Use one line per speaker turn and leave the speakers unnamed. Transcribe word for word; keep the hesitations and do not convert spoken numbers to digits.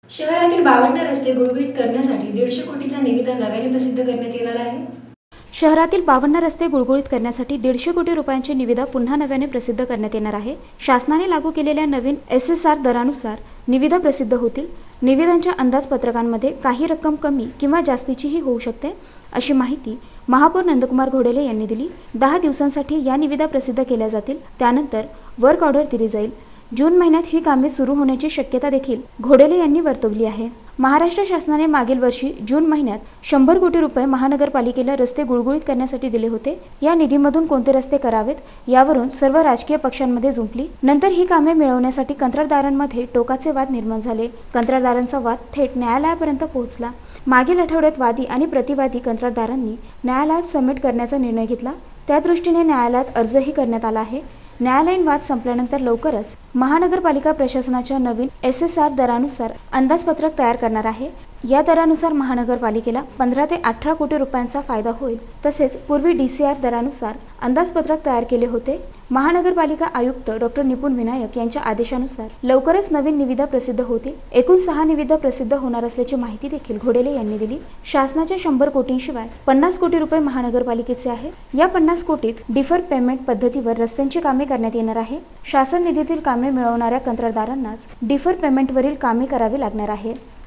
शहरातील बावन्न रस्ते गुळगुळीत करण्यासाठी दीडशे कोटीचा निविदा नव्याने प्रसिद्ध करण्यात येणार आहे।
शहरातील बावन्न रस्ते गुळगुळीत करण्यासाठी दीडशे कोटी रुपयांची निविदा पुन्हा नव्याने प्रसिद्ध करण्यात येणार आहे। शासनाने लागू केलेल्या नवीन एस एस आर दरानुसार निविदा प्रसिद्ध होतील। निविदांच्या अंदाजपत्रकांमध्ये काही रक्कम कमी किंवा जास्तीचीही होऊ शकते, अशी माहिती महापौर नंदकुमार घोडेले यांनी दिली। दहा दिवसांसाठी या निविदा प्रसिद्ध केल्या जातील, त्यानंतर वर्क ऑर्डर दिली जाईल। जून महिन्यात ही कामे सुरू होण्याची शक्यता देखील घोडेले यांनी वर्तवली आहे। महाराष्ट्र शासनाने मागील वर्षी जून महिन्यात शंभर कोटी रुपये महानगरपालिकेला रस्ते गुळगुळीत करण्यासाठी दिले होते। या निधीमधून कोणते रस्ते करावेत यावरून सर्व राजकीय पक्षांमध्ये जुंपली। नंतर ही कामे मिळवण्यासाठी कंत्राटदारांमध्ये टोकाचे वाद निर्माण झाले। कंत्राटदारांचा वाद थेट न्यायालयापर्यंत पोहोचला। मागील आठवड्यात वादी आणि प्रतिवादी कंत्राटदारांनी न्यायालयात सबमिट करण्याचा निर्णय घेतला। त्या दृष्टीने न्यायालयात अर्जही करण्यात आला आहे। न्यायालयीन वाद संपल्यानंतर लवकरच महानगरपालिका प्रशासनाच्या नवीन एस एस आर दरानुसार अंदाजपत्रक तयार करणार आहे। या दरानुसार महानगरपालिकेला पंधरा ते अठरा कोटी रुपयांचा फायदा होईल। तसेच पूर्वी डी सी आर दरानुसार अंदाजपत्रक तयार केले होते। महानगरपालिका आयुक्त डॉक्टर निपुण विनायक यांच्या आदेशानुसार लवकरच नवीन निविदा प्रसिद्ध होतील। एकूण सहा निविदा प्रसिद्ध होणार असल्याची माहिती देखील घोडेले यांनी दिली। शासनाच्या शंभर कोटींशिवाय पन्नास कोटी रुपये महानगरपालिकेचे आहेत। या पन्नास कोटीत डिफर पेमेंट पद्धतीवर रस्त्यांची कामे करण्यात येणार आहे। शासन निधीतील कामे मिळवणाऱ्या कंत्राटदारांनाच डिफर पेमेंटवरील कामे करावी लागणार आहे।